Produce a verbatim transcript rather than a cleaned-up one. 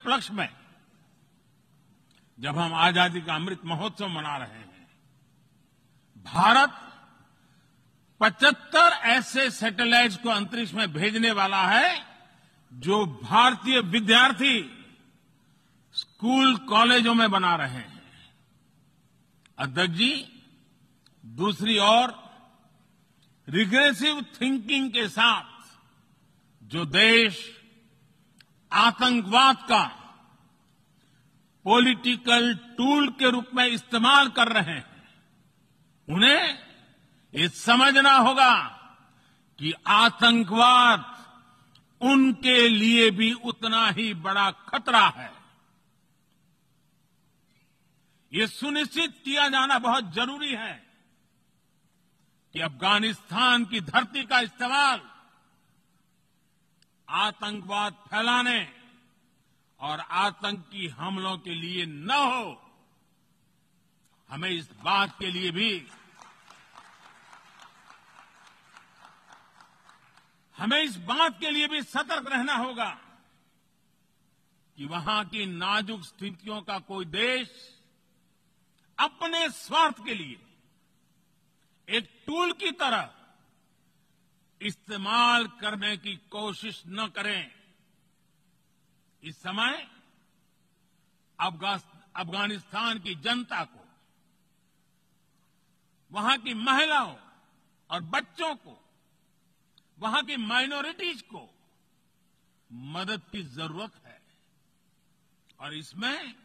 उपलक्ष्य में जब हम आजादी का अमृत महोत्सव मना रहे हैं, भारत पचहत्तर ऐसे सैटेलाइट्स को अंतरिक्ष में भेजने वाला है जो भारतीय विद्यार्थी स्कूल कॉलेजों में बना रहे हैं। अध्यक्ष जी, दूसरी ओर रिग्रेसिव थिंकिंग के साथ जो देश आतंकवाद का पॉलिटिकल टूल के रूप में इस्तेमाल कर रहे हैं, उन्हें ये समझना होगा कि आतंकवाद उनके लिए भी उतना ही बड़ा खतरा है। ये सुनिश्चित किया जाना बहुत जरूरी है कि अफगानिस्तान की धरती का इस्तेमाल आतंकवाद फैलाने और आतंकी हमलों के लिए न हो। हमें इस बात के लिए भी हमें इस बात के लिए भी सतर्क रहना होगा कि वहां की नाजुक स्थितियों का कोई देश अपने स्वार्थ के लिए एक टूल की तरह इस्तेमाल करने की कोशिश न करें। इस समय अफगानिस्तान की जनता को, वहां की महिलाओं और बच्चों को, वहां की माइनॉरिटीज को मदद की जरूरत है और इसमें